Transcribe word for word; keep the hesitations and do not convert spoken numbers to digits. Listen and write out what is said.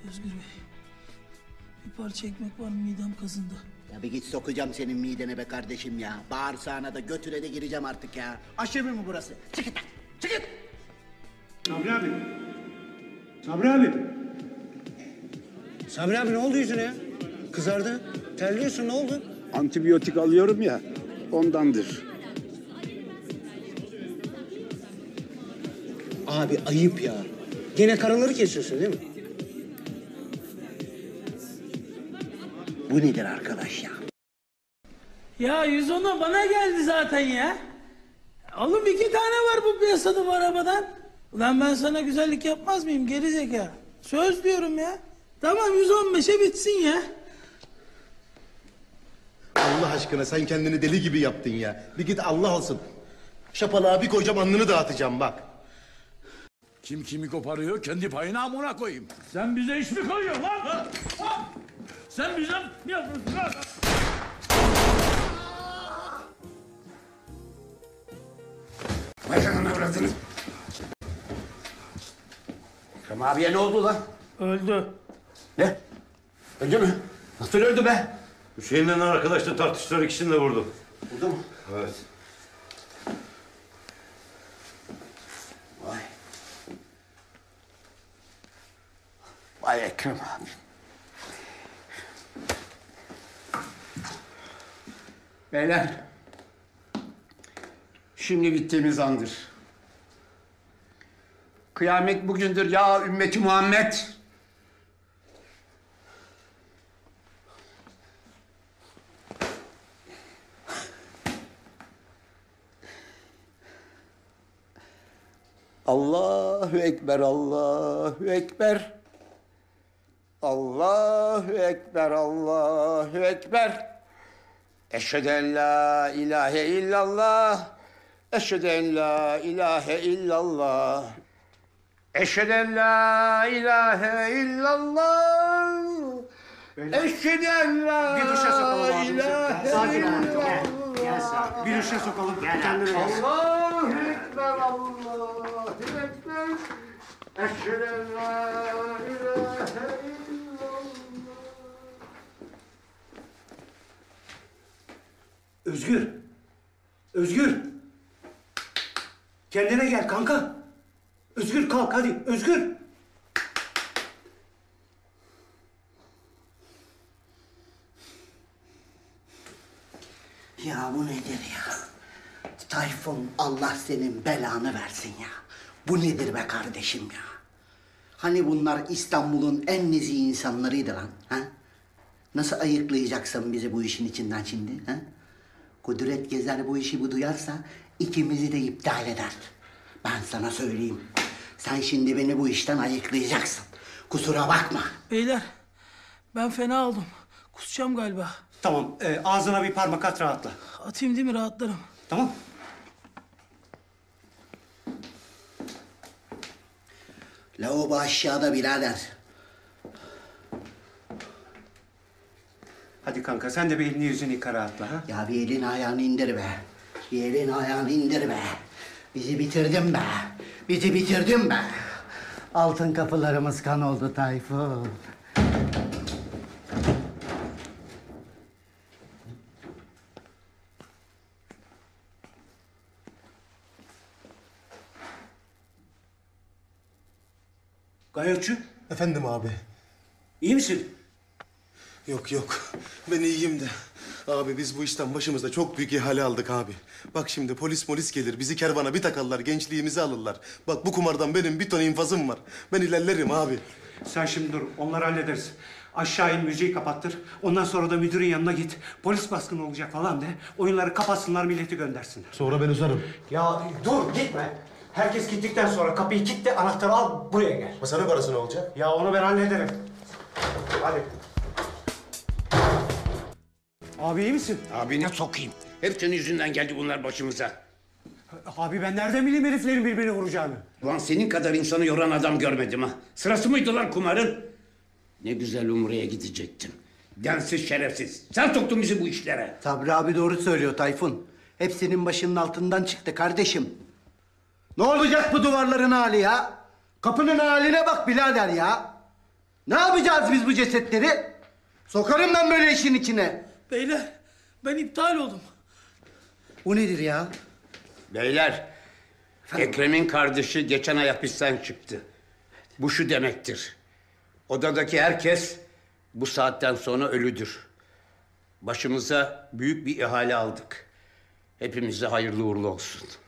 Özgür Bey, bir parça ekmek var mı? Midem kazındı. Ya bir git sokacağım senin midene be kardeşim ya. Bağırsağına da götüne de gireceğim artık ya. Aşevi mi burası? Çık git lan, çık git! Sabri abi. Sabri abi. Sabri abi ne oldu yüzüne ya? Kızardı. Terliyorsun, ne oldu? Antibiyotik alıyorum ya, ondandır. Abi ayıp ya. Gene karaları kesiyorsun değil mi? Bu nedir arkadaş ya? Ya yüz ona bana geldi zaten ya. Oğlum iki tane var bu piyasada bu arabadan. Ulan ben sana güzellik yapmaz mıyım gerizekalı? Söz diyorum ya. Tamam yüz on beşe bitsin ya. Allah aşkına sen kendini deli gibi yaptın ya. Bir git Allah olsun. Şapalığa bir koyacağım, alnını dağıtacağım bak. Kim kimi koparıyor kendi payına amına koyayım. Sen bize iş mi koyuyorsun lan? Ha? Ha? Sen bize ne yapıyorsun lan? Vay canına avradınız. Ekrem abiye ne oldu lan? Öldü. Ne? Öldü mü? Nasıl öldü be? Hüseyin'le arkadaşla tartıştılar, ikisini de vurdu. Vurdu mu? Evet. Vay. Vay Ekrem abi. Beyler. Şimdi bittiğimiz andır. Kıyamet bugündür ya ümmeti Muhammed. Allahu Ekber, Allahu Ekber. Allahu Ekber, Allahu Ekber. Eşhedü en la ilahe illallah. Eşhedü en la ilahe illallah. Eşhedü en la ilahe illallah. Eşhedü en la Bir duşa sokalım abi. ilahe Sakin ol. illallah. Gel sakin. Bir duşa sokalım. Kendine gel. Allahu Ekber, Allahu Ekber. Eşhedü en la ilahe illallah. Özgür. Özgür. Kendine gel kanka. Özgür kalk hadi. Özgür. Ya bu nedir ya? Tayfun Allah senin belanı versin ya. Bu nedir be kardeşim ya? Hani bunlar İstanbul'un en nezih insanlarıydı lan. Ha? Nasıl ayıklayacaksın bizi bu işin içinden şimdi? Ha? Kudret Gezer bu işi bu duyarsa ikimizi de iptal eder. Ben sana söyleyeyim. Sen şimdi beni bu işten ayıklayacaksın. Kusura bakma. Beyler ben fena oldum. Kusacağım galiba. Tamam e, ağzına bir parmak at rahatla. Atayım değil mi rahatlarım? Tamam. Lavabo aşağıda birader. Hadi kanka sen de bir elini yüzünü yıka rahatla ha. Ya bir elini ayağını indir be. Bir elini ayağını indir be. Bizi bitirdin be. Bizi bitirdin be. Altın kapılarımız kan oldu Tayfun. Gayotçu. Efendim abi. İyi misin? Yok yok, ben iyiyim de. Abi biz bu işten başımızda çok büyük ihale aldık abi. Bak şimdi polis polis gelir, bizi kervana bir takarlar, gençliğimizi alırlar. Bak bu kumardan benim bir ton infazım var. Ben ilerlerim abi. Sen şimdi dur, onları hallederiz. Aşağı in, müziği kapattır. Ondan sonra da müdürün yanına git. Polis baskını olacak falan de. Oyunları kapatsınlar, milleti göndersinler. Sonra ben uzarım. Ya dur, gitme. Herkes gittikten sonra kapıyı kilitle, anahtarı al, buraya gel. Masana parası ne olacak? Ya onu ben hallederim. Hadi. Abi iyi misin? Abine sokayım. Hep senin yüzünden geldi bunlar başımıza. Abi ben nereden bileyim heriflerin birbirini vuracağını? Ulan senin kadar insanı yoran adam görmedim ha. Sırası mıydı lan kumarın? Ne güzel Umre'ye gidecektim. Densiz şerefsiz. Sen soktun bizi bu işlere. Sabri abi doğru söylüyor Tayfun. Hepsinin başının altından çıktı kardeşim. Ne olacak bu duvarların hali ya? Kapının haline bak birader ya. Ne yapacağız biz bu cesetleri? Sokarım ben böyle işin içine. Beyler ben iptal oldum. Bu nedir ya? Beyler, Ekrem'in kardeşi geçen ay hapisten çıktı. Bu şu demektir. Odadaki herkes bu saatten sonra ölüdür. Başımıza büyük bir ihale aldık. Hepimize hayırlı uğurlu olsun.